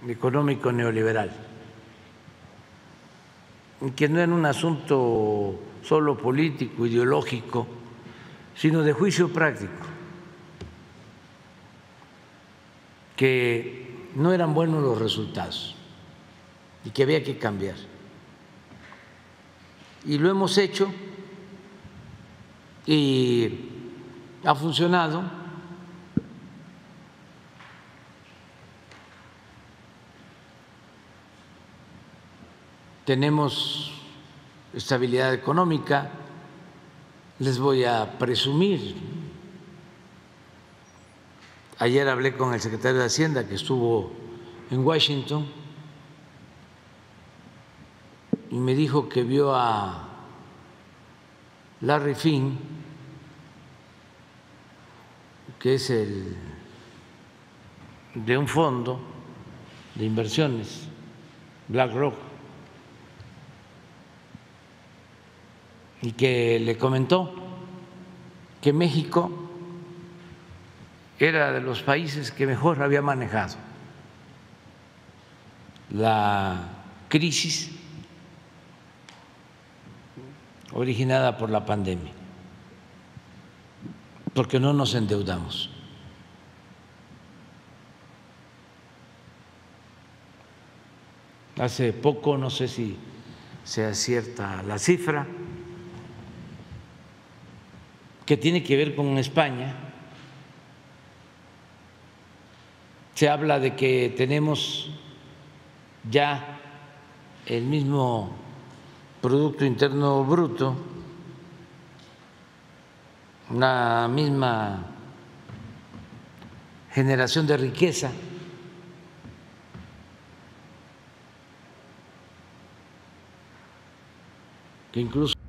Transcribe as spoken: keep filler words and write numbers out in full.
económico neoliberal, que no era un asunto solo político, ideológico, sino de juicio práctico, que no eran buenos los resultados y que había que cambiar. Y lo hemos hecho y ha funcionado. Tenemos estabilidad económica. Les voy a presumir. Ayer hablé con el secretario de Hacienda que estuvo en Washington y me dijo que vio a Larry Fink, que es el de un fondo de inversiones, BlackRock, y que le comentó que México era de los países que mejor había manejado la crisis originada por la pandemia, porque no nos endeudamos. Hace poco, no sé si sea cierta la cifra, que tiene que ver con España, se habla de que tenemos ya el mismo Producto Interno Bruto, una misma generación de riqueza, que incluso